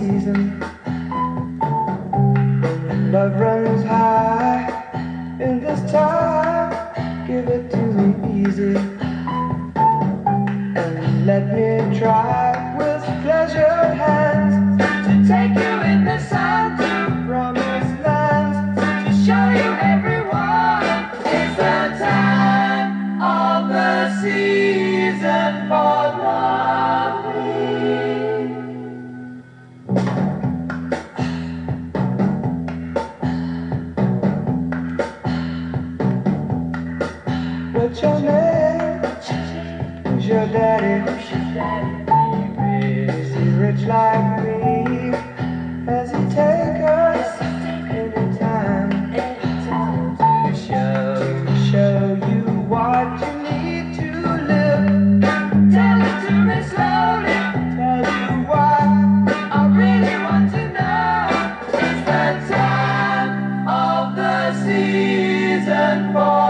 season. Love runs high in this time. Give it to me easy and let me try with pleasured hands to take you in the sun to promised lands, to show you everyone. It's the time of the season for loving. What's your name? Who's your daddy? Is he rich like me? Has he take us anytime to show you what you need to live? Tell it to me slowly, tell you what I really want to know. It's the time of the season for